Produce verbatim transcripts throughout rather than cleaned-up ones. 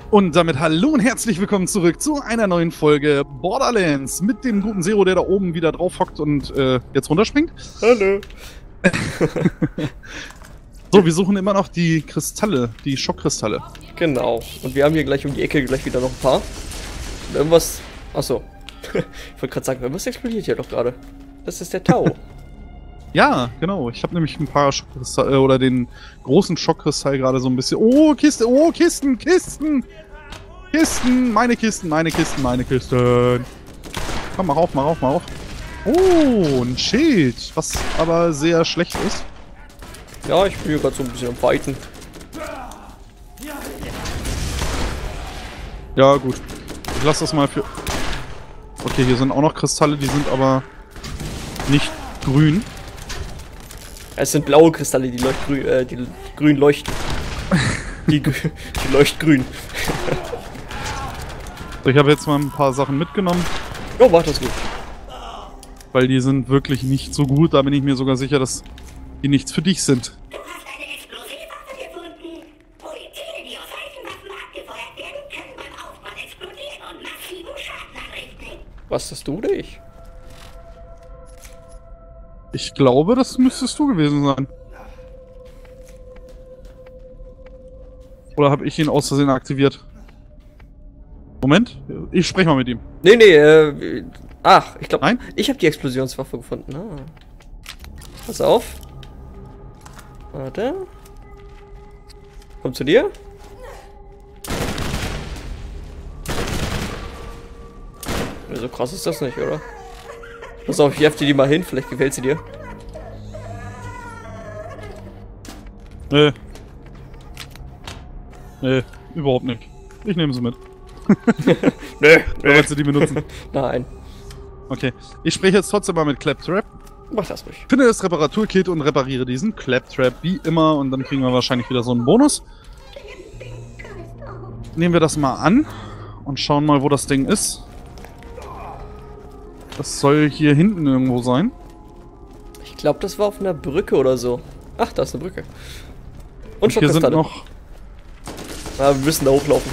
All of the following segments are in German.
Und damit hallo und herzlich willkommen zurück zu einer neuen Folge Borderlands mit dem guten Zero, der da oben wieder drauf hockt und äh, jetzt runterspringt. Hallo. So, wir suchen immer noch die Kristalle, die Schockkristalle. Genau. Und wir haben hier gleich um die Ecke gleich wieder noch ein paar. Und irgendwas. Achso. Ich wollte gerade sagen, irgendwas explodiert hier doch gerade. Das ist der Tau. Ja, genau. Ich habe nämlich ein paar Schockkristalle äh, oder den großen Schockkristall gerade so ein bisschen. Oh, Kiste, oh, Kisten, Kisten! Kisten, meine Kisten, meine Kisten, meine Kisten. Komm, mach auf, mach auf, mach auf. Oh, ein Schild, was aber sehr schlecht ist. Ja, ich bin hier gerade so ein bisschen am Fighten. Ja, gut. Ich lasse das mal für... Okay, hier sind auch noch Kristalle, die sind aber nicht grün. Es sind blaue Kristalle, die, leuchtgrün, äh, die grün leuchten. die, die leuchtgrün. So, ich habe jetzt mal ein paar Sachen mitgenommen. Oh, warte, das gut. Weil die sind wirklich nicht so gut. Da bin ich mir sogar sicher, dass die nichts für dich sind. Du hast eine Explosivwaffe gefunden. Projektile, die aus heißen Waffen abgefeuert werden, können beim Aufprall explodieren und massiven Schaden anrichten. Was hast du oder ich? Ich glaube, das müsstest du gewesen sein. Oder habe ich ihn aus Versehen aktiviert? Moment, ich spreche mal mit ihm. Nee, nee, äh. Ach, ich glaube. Nein? Ich habe die Explosionswaffe gefunden. Ah. Pass auf. Warte. Komm zu dir. So krass ist das nicht, oder? Pass auf, ich werf dir die mal hin, vielleicht gefällt sie dir. Nee. Nee, überhaupt nicht. Ich nehme sie mit. Nö, Oder willst du die benutzen? Nein. Okay. Ich spreche jetzt trotzdem mal mit Claptrap. Mach das ruhig. Finde das Reparaturkit und repariere diesen Claptrap wie immer und dann kriegen wir wahrscheinlich wieder so einen Bonus. Nehmen wir das mal an und schauen mal, wo das Ding ist. Das soll hier hinten irgendwo sein. Ich glaube, das war auf einer Brücke oder so. Ach, da ist eine Brücke. Und, Und hier sind Schockkristalle. noch... Ja, wir müssen da hochlaufen.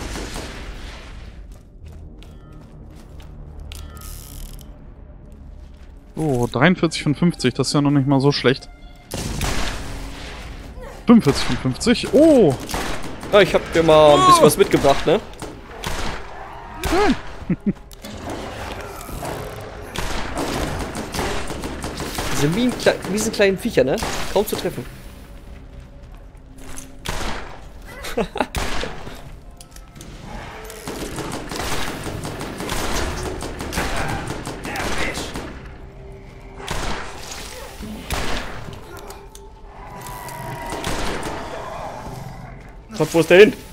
Oh, dreiundvierzig von fünfzig, das ist ja noch nicht mal so schlecht. fünfundvierzig von fünfzig, oh! Ja, ich habe dir mal ein bisschen was mitgebracht, ne? Schön! Diese wie, ein Kle wie diese kleinen Viecher, ne? Kaum zu treffen. Gott, wo ist der hin?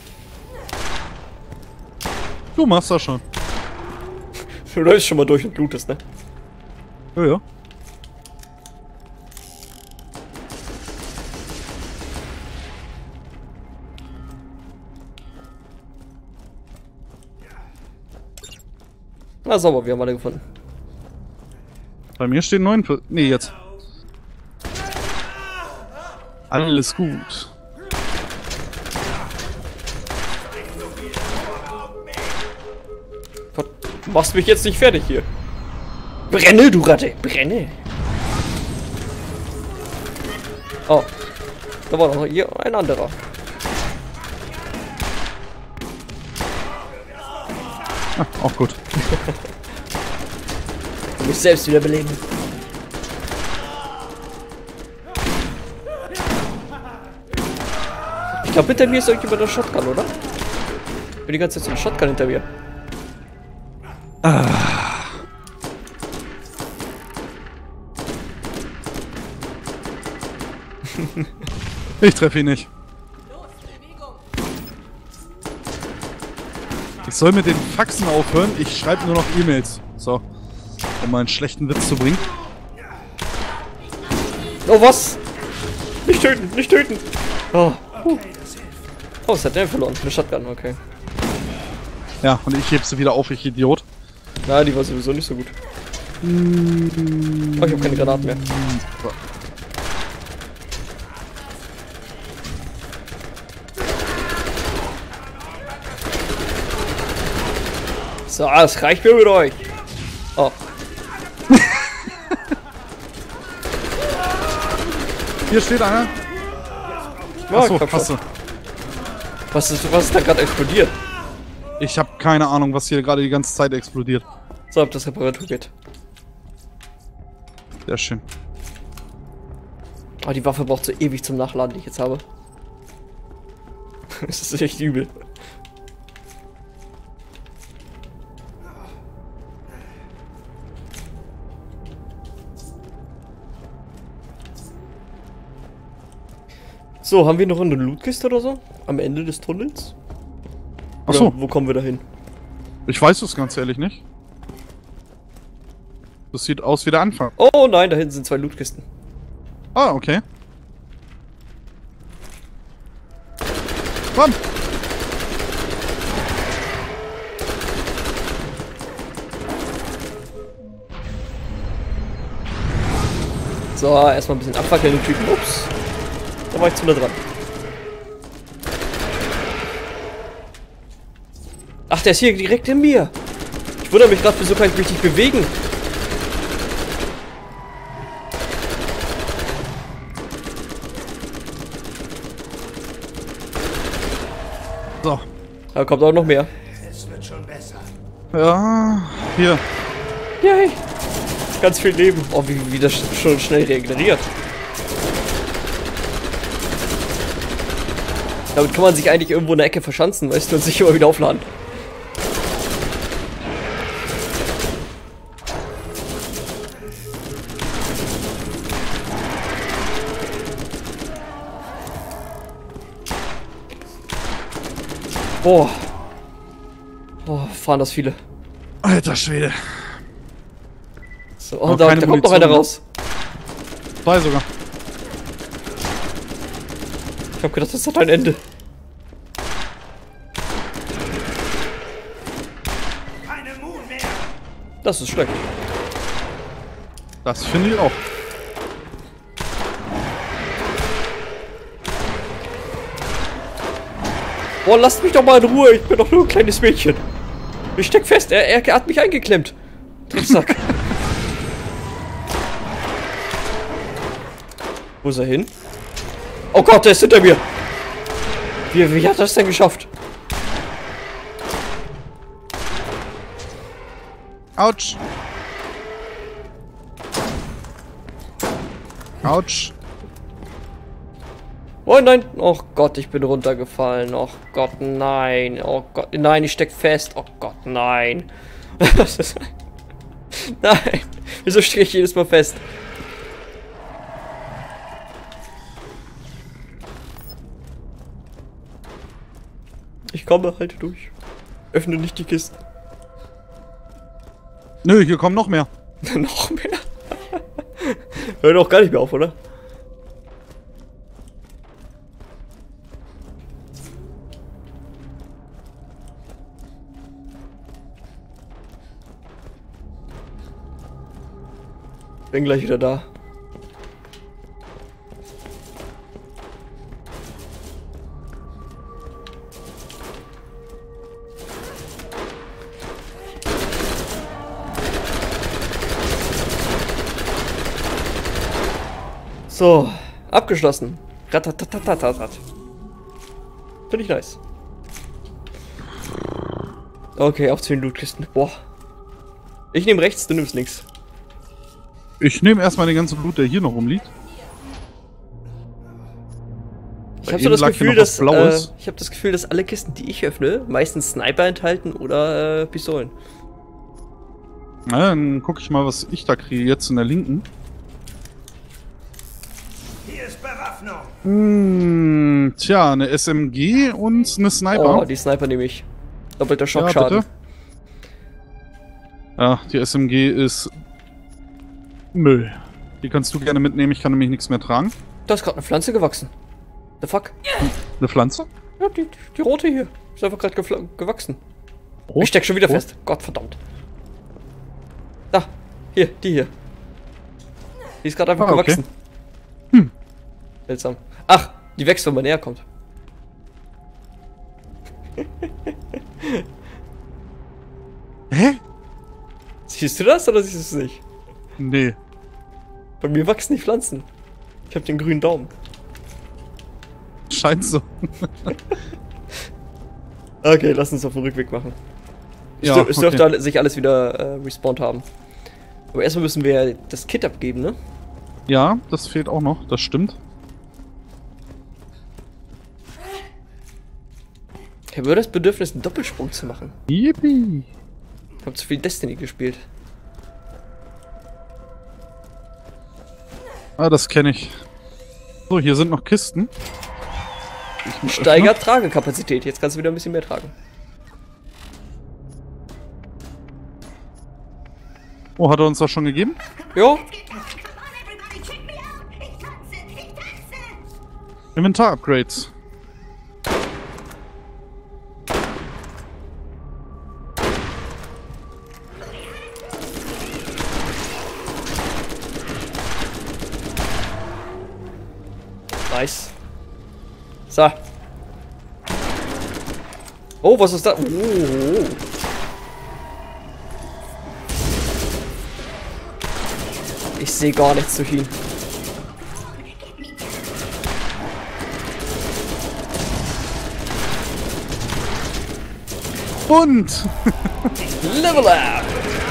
Du machst das schon. Du läufst schon mal durch und blutest, ne? Ja, ja. Na sauber, wir haben alle gefunden. Bei mir stehen neunundvierzig. Nee, jetzt. Alles gut. Gott, du machst mich jetzt nicht fertig hier. Brenne, du Ratte, brenne. Oh, da war noch hier ein anderer. Ah, auch gut. Du musst selbst wieder beleben. Ich glaube, hinter mir ist irgendjemand der Shotgun, oder? Ich bin die ganze Zeit so ein Shotgun hinter mir. Ah. Ich treffe ihn nicht. Ich soll mit den Faxen aufhören, ich schreibe nur noch E-Mails. So. Um mal einen schlechten Witz zu bringen. Oh, was? Nicht töten, nicht töten. Oh, huh. Oh, es hat der verloren. Eine Shotgun, okay. Ja, und ich heb sie wieder auf, ich Idiot. Na, die war sowieso nicht so gut. Oh, ich habe keine Granaten mehr. So, es reicht mir mit euch. Oh. Hier steht einer. Ja, Achso, komm schon. hast du. Was ist, was ist da gerade explodiert? Ich habe keine Ahnung, was hier gerade die ganze Zeit explodiert. So, ob das Reparatur geht. Sehr schön. Oh, die Waffe braucht so ewig zum Nachladen, die ich jetzt habe. Das ist echt übel. So, haben wir noch eine Lootkiste oder so? Am Ende des Tunnels? Achso, Oder wo kommen wir da hin? ich weiß es ganz ehrlich nicht. Das sieht aus wie der Anfang. Oh nein, da hinten sind zwei Lootkisten. Ah, okay. Komm! So, erstmal ein bisschen abfackeln den Typen. Ups. Da war ich zu nah dran. Ach, der ist hier direkt in mir. Ich wundere mich gerade, wieso kann ich mich nicht bewegen? So. Da kommt auch noch mehr. Es wird schon besser. Ja, hier. Yay. Ganz viel Leben. Oh, wie, wie das schon schnell regeneriert. Damit kann man sich eigentlich irgendwo in der Ecke verschanzen, weißt du, und sich immer wieder aufladen. Boah. Boah, fahren das viele. Alter Schwede. So, oh, Aber da, keine da kommt noch Munition, einer ne? raus. Zwei sogar. Ich hab gedacht, das hat ein Ende. Keine Mut mehr. Das ist schlecht. Das finde ich auch. Boah, lasst mich doch mal in Ruhe. Ich bin doch nur ein kleines Mädchen. Ich steck fest. Er, er hat mich eingeklemmt. Drecksack. Wo ist er hin? Oh Gott, der ist hinter mir. Wie, wie hat er das denn geschafft? Autsch. Autsch. Oh nein. Oh Gott, ich bin runtergefallen. Oh Gott, nein. Oh Gott, nein, ich steck fest. Oh Gott, nein. Das ist... Nein. Wieso stecke ich jedes Mal fest? Ich komme halt durch. Öffne nicht die Kisten. Nö, hier kommen noch mehr. Noch mehr? Hört auch gar nicht mehr auf, oder? Bin gleich wieder da. So, abgeschlossen. Ratatatatatat. Finde ich nice. Okay, auf zehn Lootkisten. Boah. Ich nehme rechts, du nimmst links. Ich nehme erstmal den ganzen Blut, der hier noch rumliegt. Ich Bei habe so eben das lag hier Gefühl, noch was dass äh, Blaues. ich habe das Gefühl, dass alle Kisten, die ich öffne, meistens Sniper enthalten oder äh, Pistolen. Na, dann gucke ich mal, was ich da kriege jetzt in der linken. Hier ist Bewaffnung. Hm, tja, eine S M G und eine Sniper. Oh, die Sniper nehme ich. Doppelter ja, Schockschaden. bitte. Ja, die S M G ist Müll. Die kannst du gerne mitnehmen, ich kann nämlich nichts mehr tragen. Da ist gerade eine Pflanze gewachsen. The fuck? Eine Pflanze? Ja, die, die rote hier. Ist einfach gerade gewachsen. Rot? Ich steck schon wieder Rot? fest. Gott verdammt. Da, hier, die hier. Die ist gerade einfach Ah, okay. gewachsen. Hm. Seltsam. Ach, die wächst, wenn man näher kommt. Hä? Siehst du das oder siehst du es nicht? Nee. Bei mir wachsen die Pflanzen. Ich habe den grünen Daumen. Scheint so. Okay, lass uns auf den Rückweg machen. Es, Ja, dür es okay. dürfte alle- sich alles wieder äh, respawned haben. Aber erstmal müssen wir ja das Kit abgeben, ne? Ja, das fehlt auch noch, das stimmt. Ich habe das Bedürfnis, einen Doppelsprung zu machen. Yippie. Ich habe zu viel Destiny gespielt. Ah, das kenne ich. So, hier sind noch Kisten. Ich muss Steigert Tragekapazität. Jetzt kannst du wieder ein bisschen mehr tragen. öffnen. Oh, hat er uns das schon gegeben? Jo, Come on, everybody, check me out. Ich tanze, ich tanze. Inventar-Upgrades. nice. So. Oh, was ist da? Oh. Ich sehe gar nichts durch ihn. Und! Level up!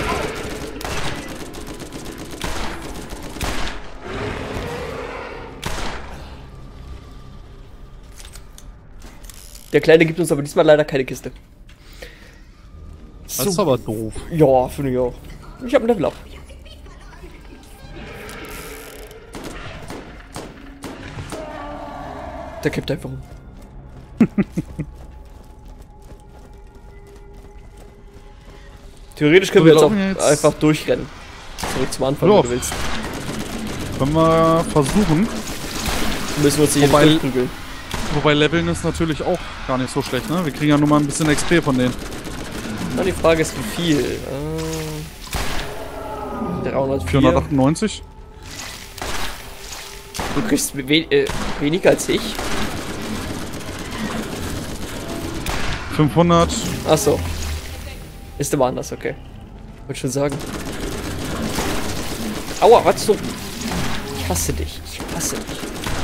Der Kleine gibt uns aber diesmal leider keine Kiste. Das ist aber doof. Ja, finde ich auch. Ich habe ein Level up. Der kippt einfach um. Theoretisch können So, wir wir jetzt auch laufen jetzt- einfach durchrennen. Zurück zum Anfang, Ja. wenn du willst. Können wir versuchen. Müssen wir uns hier Wobei- nicht prügeln. Wobei Leveln ist natürlich auch gar nicht so schlecht, ne? Wir kriegen ja nur mal ein bisschen X P von denen. Na, die Frage ist, wie viel? Äh, dreihundertvier. vierhundertachtundneunzig? Du kriegst we äh, weniger als ich. fünfhundert. Achso. Ist immer anders, okay. Wollte schon sagen. Aua, was so? Ich hasse dich. Ich hasse dich.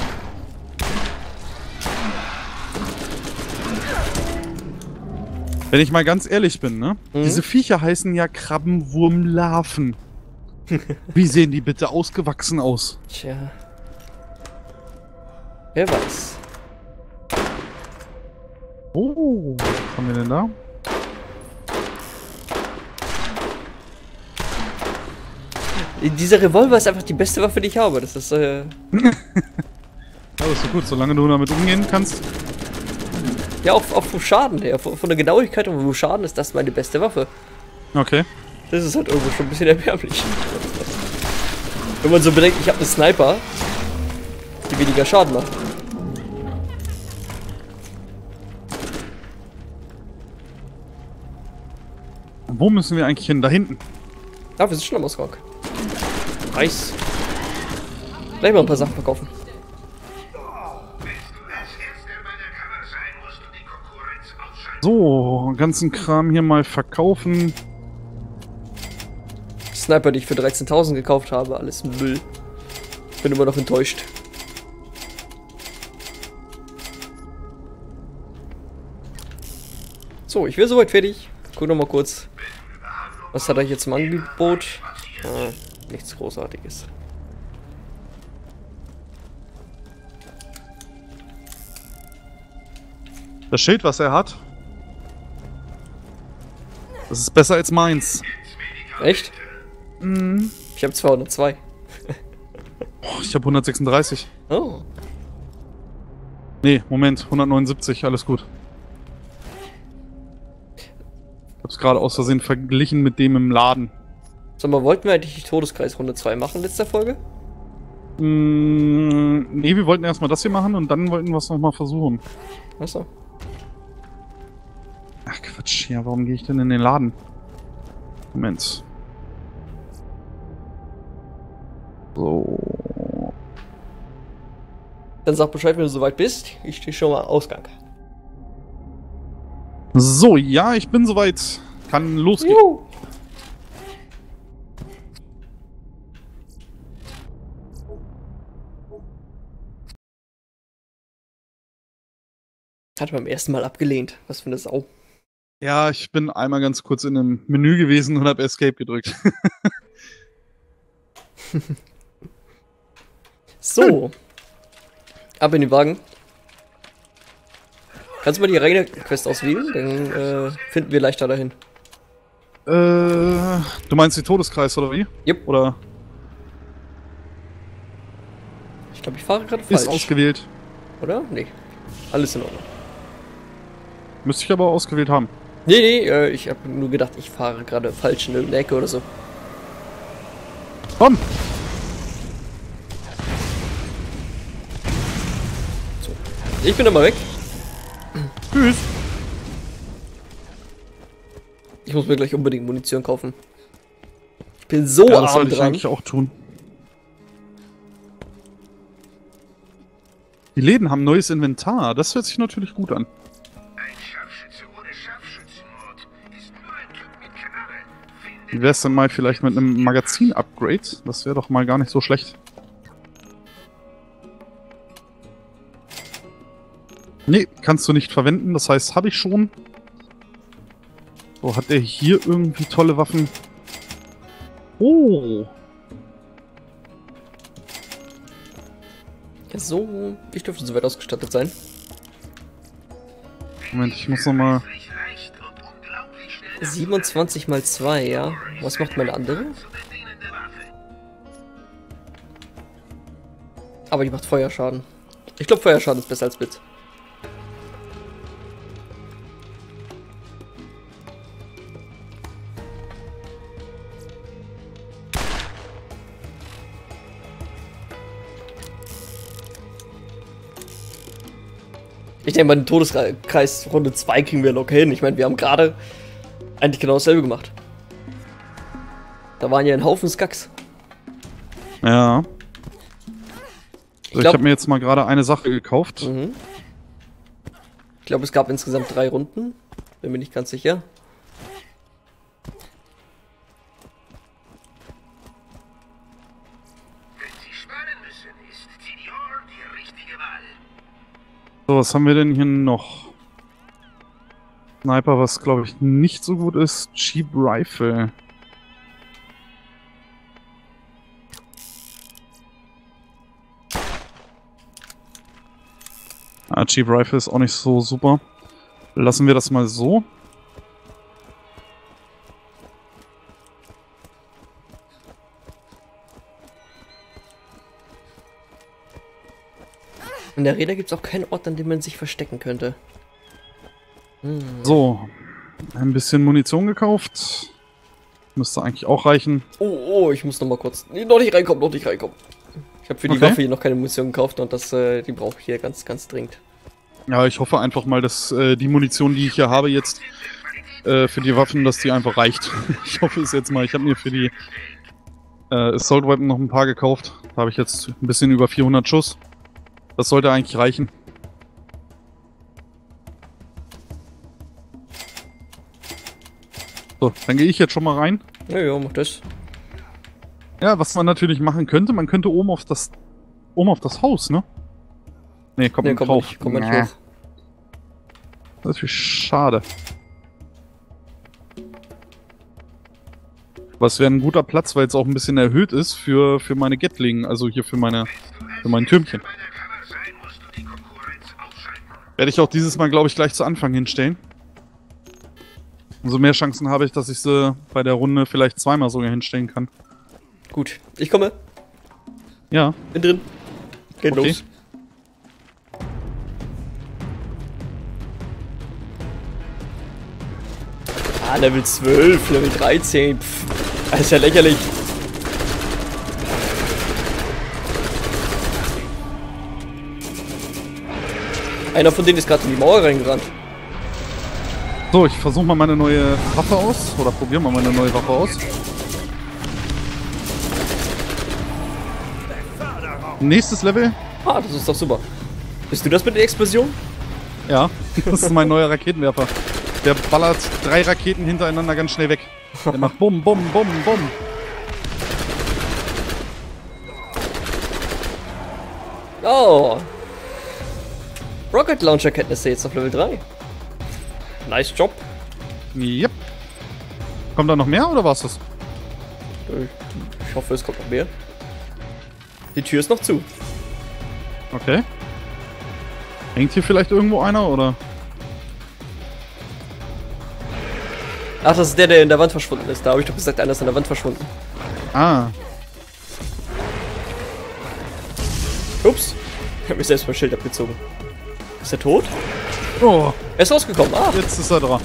Wenn ich mal ganz ehrlich bin, ne? Mhm. Diese Viecher heißen ja Krabbenwurmlarven. Wie sehen die bitte ausgewachsen aus? Tja. Wer weiß. Oh, was haben wir denn da? Dieser Revolver ist einfach die beste Waffe, die ich habe. Das ist, äh... Ja, das ist so gut, solange du damit umgehen kannst. Ja, auch, auch vom Schaden her. Von, von der Genauigkeit und vom Schaden ist das meine beste Waffe. Okay. Das ist halt irgendwo schon ein bisschen erbärmlich. Wenn man so bedenkt, ich habe einen Sniper, die weniger Schaden macht. Wo müssen wir eigentlich hin? Da hinten. Ah, wir sind schon am Ausgang. Nice. Gleich mal ein paar Sachen verkaufen. So, ganzen Kram hier mal verkaufen. Sniper, die ich für dreizehntausend gekauft habe, alles Müll. Bin immer noch enttäuscht. So, ich wäre soweit fertig. Guck noch mal kurz. Was hat er hier zum Angebot? Ah, nichts Großartiges. Das Schild, was er hat, das ist besser als meins. Echt? Mhm. Ich habe zweihundertzwei. Oh, ich habe hundertsechsunddreißig. Oh. Nee, Moment, hundertneunundsiebzig, alles gut. Ich hab's gerade aus Versehen verglichen mit dem im Laden. Sag mal, wollten wir eigentlich die Todeskreisrunde zwei machen in letzter Folge? Mm, nee, wir wollten erstmal das hier machen und dann wollten wir es nochmal versuchen. Achso. Ach Quatsch, ja, warum gehe ich denn in den Laden? Moment. So. Dann sag Bescheid, wenn du soweit bist. Ich stehe schon mal Ausgang. So, ja, ich bin soweit. Kann losgehen. Juhu. Hat beim ersten Mal abgelehnt. Was für eine Sau. Ja, ich bin einmal ganz kurz in einem Menü gewesen und habe Escape gedrückt. So. Ab in den Wagen. Kannst du mal die Arena-Quest auswählen? Dann äh, finden wir leichter dahin. Äh, du meinst die Todeskreis oder wie? Jupp. Oder Ich glaube, ich fahre gerade falsch. ist ausgewählt? Oder? Nee. Alles in Ordnung. Müsste ich aber ausgewählt haben. Nee, nee, äh, ich habe nur gedacht, ich fahre gerade falsch in irgendeine Ecke oder so. Komm! So. Ich bin dann mal weg. Tschüss! Ich muss mir gleich unbedingt Munition kaufen. Ich bin so Ja, das arm sollte ich dran. eigentlich auch tun. Die Läden haben neues Inventar. Das hört sich natürlich gut an. Ein Scharfschütze ohne Scharfschützenmod ist nur ein Typ mit Knarre. Wie wär's denn mal vielleicht mit einem Magazin-Upgrade? Das wäre doch mal gar nicht so schlecht. Nee, kannst du nicht verwenden. Das heißt, habe ich schon. So, hat er hier irgendwie tolle Waffen? Oh! Ja, so. Ich dürfte soweit ausgestattet sein. Moment, ich muss nochmal... Leicht und unglaublich schnell siebenundzwanzig mal zwei, ja. Was macht meine andere? zu bedienende Waffe. Aber die macht Feuerschaden. Ich glaube, Feuerschaden ist besser als Blitz. Ich denke mal, den Todeskreis Runde zwei kriegen wir locker hin. Ich meine, wir haben gerade eigentlich genau dasselbe gemacht. Da waren ja ein Haufen Skacks. Ja. Ich, So, ich glaub- habe mir jetzt mal gerade eine Sache gekauft. Mhm. Ich glaube, es gab insgesamt drei Runden. Bin mir nicht ganz sicher. Wenn Sie sparen müssen, ist Senior die richtige Wahl. So, was haben wir denn hier noch? Sniper, was glaube ich nicht so gut ist. Cheap Rifle. Ah, Cheap Rifle ist auch nicht so super. Lassen wir das mal so. In der Räder gibt es auch keinen Ort, an dem man sich verstecken könnte. Hm. So, ein bisschen Munition gekauft. Müsste eigentlich auch reichen. Oh, oh, ich muss noch mal kurz. Nee, noch nicht reinkommen, noch nicht reinkommen. Ich habe für die Okay. Waffe hier noch keine Munition gekauft und das, äh, die brauche ich hier ganz, ganz dringend. Ja, ich hoffe einfach mal, dass äh, die Munition, die ich hier habe jetzt äh, für die Waffen, dass die einfach reicht. Ich hoffe es jetzt mal. Ich habe mir für die äh, Assault Weapon noch ein paar gekauft. Da habe ich jetzt ein bisschen über vierhundert Schuss. Das sollte eigentlich reichen. So, dann gehe ich jetzt schon mal rein. Ja, ja, mach das. Ja, was man natürlich machen könnte, man könnte oben auf das oben auf das Haus, ne? Nee, kommt Nee, nicht komm drauf. nicht, komm mal nicht Nee. hoch. Das ist natürlich schade. Was wäre ein guter Platz, weil es auch ein bisschen erhöht ist für, für meine Gatling, also hier für meine für mein Türmchen. Bei der Kammer sein, musst du die Konkurrenz ausschalten. Werde ich auch dieses Mal, glaube ich, gleich zu Anfang hinstellen. Umso mehr Chancen habe ich, dass ich sie bei der Runde vielleicht zweimal sogar hinstellen kann. Gut, ich komme. Ja, Bin drin. Geht Okay. los. Ah, Level zwölf, Level dreizehn. Pff, das ist ja lächerlich. Einer von denen ist gerade in die Mauer reingerannt. so, ich versuche mal meine neue Waffe aus. Oder probiere mal meine neue Waffe aus. Nächstes Level. Ah, das ist doch super. Bist du das mit der Explosion? Ja, das ist mein neuer Raketenwerfer. Der ballert drei Raketen hintereinander ganz schnell weg. Der macht Bumm, Bumm, Bumm, Bumm. Oh. Rocket Launcher Kenntnisse jetzt auf Level drei. Nice Job. Yep. Kommt da noch mehr oder war's das? Ich hoffe, es kommt noch mehr. Die Tür ist noch zu. Okay. Hängt hier vielleicht irgendwo einer oder? Ach, das ist der, der in der Wand verschwunden ist. Da habe ich doch gesagt, einer ist in der Wand verschwunden. Ah. Ups. Ich habe mir selbst mein Schild abgezogen. Ist er tot? Oh. Er ist rausgekommen. Ah. Jetzt ist er dran.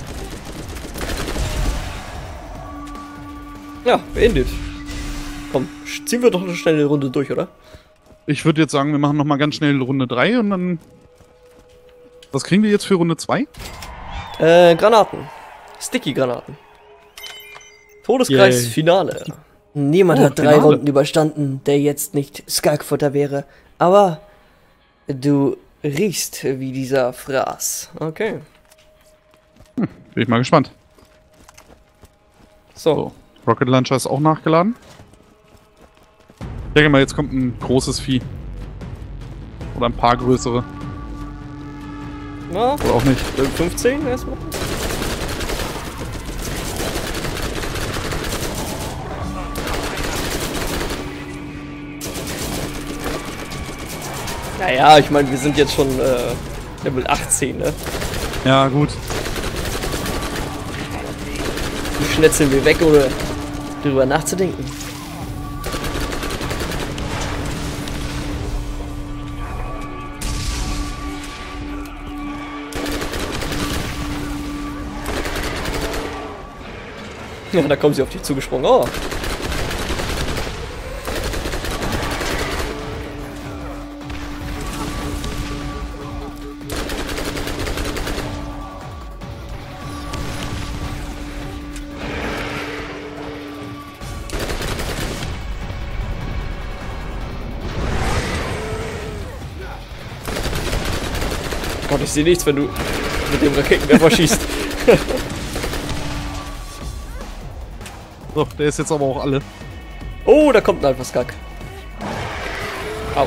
Ja, beendet. Komm, ziehen wir doch eine schnelle Runde durch, oder? Ich würde jetzt sagen, wir machen nochmal ganz schnell Runde drei und dann... Was kriegen wir jetzt für Runde zwei? Äh, Granaten. Sticky-Granaten. Todeskreis Yay. Finale. Niemand Oh, hat drei Finale. Runden überstanden, der jetzt nicht Skagfutter wäre. Aber du riechst wie dieser Fraß. Okay. Bin ich mal gespannt. So. So. Rocket Launcher ist auch nachgeladen. Ich denke mal, jetzt kommt ein großes Vieh. Oder ein paar größere. Na, Oder auch nicht. Level fünfzehn erstmal. Naja, ich meine, wir sind jetzt schon äh, Level achtzehn, ne? Ja, gut. Die schnetzeln wir weg, ohne drüber nachzudenken. Ja, da kommen sie auf dich zugesprungen. Oh. Gott, ich sehe nichts, wenn du mit dem Raketenwerfer schießt. So, der ist jetzt aber auch alle. Oh, da kommt ein Alpha-Skag. Au.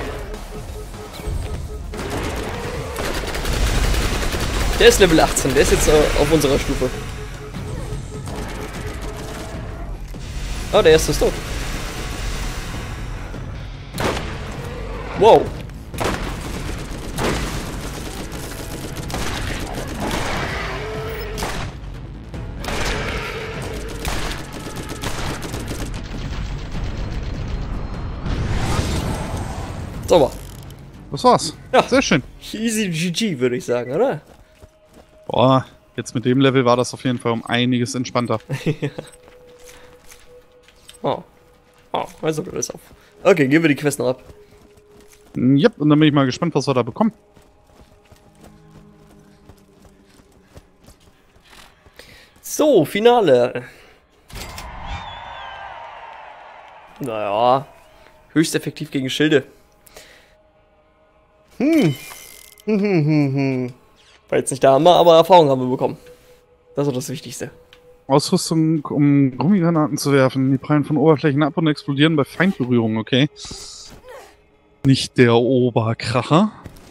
Der ist Level achtzehn, der ist jetzt äh, auf unserer Stufe. Oh, der erste ist tot. Wow. Sauber. Das war's. Ja. Sehr schön. Easy G G, würde ich sagen, oder? Boah, jetzt mit dem Level war das auf jeden Fall um einiges entspannter. Oh. Oh, also das auf. Okay, gehen wir die Quest noch ab. Yep, und dann bin ich mal gespannt, was wir da bekommen. So, Finale. Naja, höchst effektiv gegen Schilde. Hm. Hm, hm, hm, hm. War jetzt nicht der Hammer, aber Erfahrung haben wir bekommen. Das ist das Wichtigste. Ausrüstung, um Gummigranaten zu werfen. Die prallen von Oberflächen ab und explodieren bei Feindberührung, okay. Nicht der Oberkracher.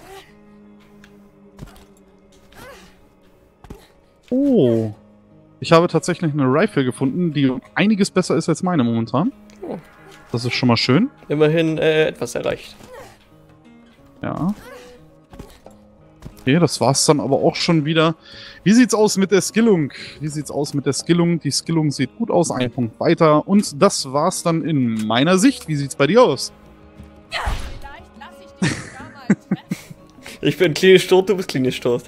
Oh. Ich habe tatsächlich eine Rifle gefunden, die um einiges besser ist als meine momentan. Oh. Das ist schon mal schön. Immerhin äh, etwas erreicht. Ja. Okay, das war's dann aber auch schon wieder. Wie sieht's aus mit der Skillung? Wie sieht's aus mit der Skillung? Die Skillung sieht gut aus, ein Punkt weiter. Und das war's dann in meiner Sicht. Wie sieht's bei dir aus? Vielleicht lass ich dich sogar mal treffen. Ich bin klinisch tot, du bist klinisch tot.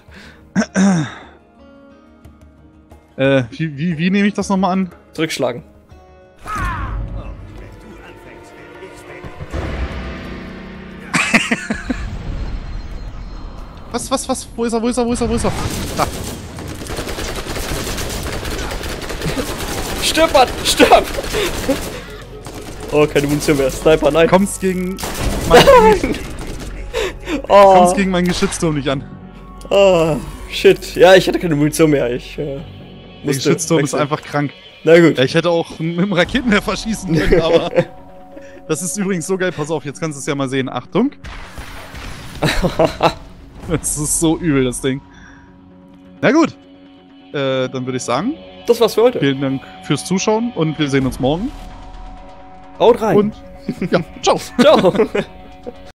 Äh, wie, wie, wie nehme ich das nochmal an? Zurückschlagen. Was, was, was? Wo ist er, wo ist er, wo ist er, wo ist er? Da. Stirb, Mann! Stirb! Oh, keine Munition mehr. Sniper, nein. Kommst gegen mein, Oh, kommst gegen meinen Geschützturm nicht an. oh, Shit. Ja, ich hatte keine Munition mehr. Ich äh, Der musste Geschützturm ist wechseln. einfach krank. Na gut. Ja, ich hätte auch mit dem Raketenwerfer schießen können, aber... Das ist übrigens so geil. Pass auf, jetzt kannst du es ja mal sehen. Achtung. Das ist so übel, das Ding. Na gut. Äh, dann würde ich sagen, Das war's für heute. vielen Dank fürs Zuschauen und wir sehen uns morgen. Haut rein. Und ja, ciao. Ciao.